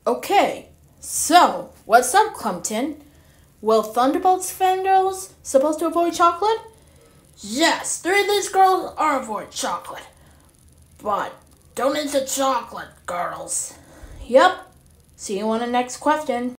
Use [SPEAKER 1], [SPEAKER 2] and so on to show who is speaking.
[SPEAKER 1] Okay, so what's up, Clumpton? Will Thunderbolt's fangirls supposed to avoid chocolate? Yes, 3 of these girls are avoid chocolate. But don't eat the chocolate, girls. Yep. See you on the next question.